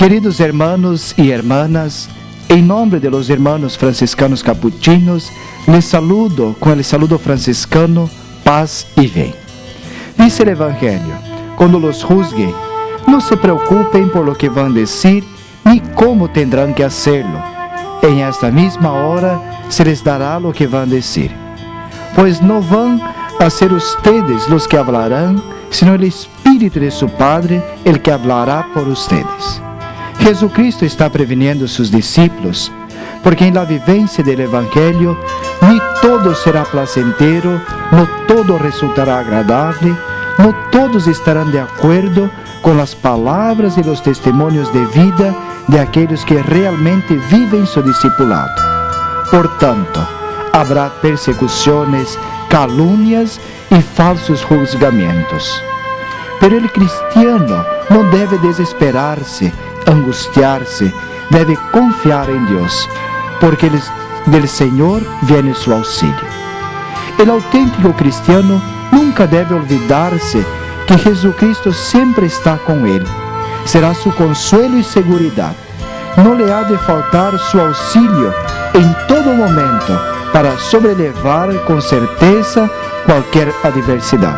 Queridos hermanos y hermanas, en nombre de los hermanos franciscanos capuchinos, les saludo con el saludo franciscano, paz y bien. Dice el Evangelio, cuando los juzguen, no se preocupen por lo que van a decir, ni cómo tendrán que hacerlo. En esta misma hora se les dará lo que van a decir. Pues no van a ser ustedes los que hablarán, sino el Espíritu de su Padre, el que hablará por ustedes. Jesucristo está preveniendo a sus discípulos, porque en la vivencia del Evangelio ni todo será placentero, no todo resultará agradable, no todos estarán de acuerdo con las palabras y los testimonios de vida de aquellos que realmente viven su discipulado. Por tanto, habrá persecuciones, calumnias y falsos juzgamientos. Pero el cristiano no debe desesperarse, angustiarse, debe confiar en Dios, porque del Señor viene su auxilio. El auténtico cristiano nunca debe olvidarse que Jesucristo siempre está con él. Será su consuelo y seguridad. No le ha de faltar su auxilio en todo momento para sobrellevar con certeza cualquier adversidad.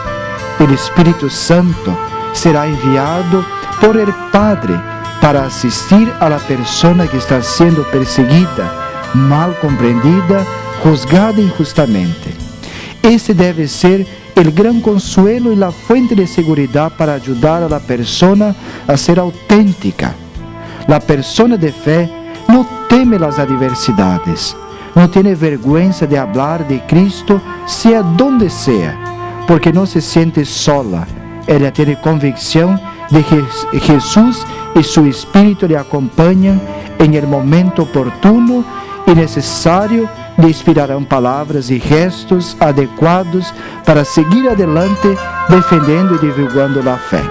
El Espíritu Santo será enviado por el Padre para asistir a la persona que está siendo perseguida, mal comprendida, juzgada injustamente. Ese debe ser el gran consuelo y la fuente de seguridad para ayudar a la persona a ser auténtica. La persona de fe no teme las adversidades, no tiene vergüenza de hablar de Cristo, sea donde sea, porque no se siente sola. Ella tiene convicción de que Jesús y su Espíritu le acompañan en el momento oportuno y necesario, le inspirarán palabras y gestos adecuados para seguir adelante defendiendo y divulgando la fe.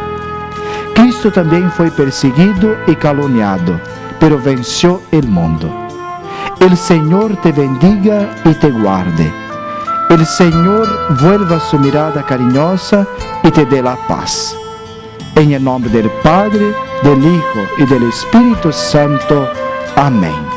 Cristo también fue perseguido y calumniado, pero venció el mundo. El Señor te bendiga y te guarde. El Señor vuelva su mirada cariñosa y te dé la paz. En el nombre del Padre, del Hijo y del Espíritu Santo. Amén.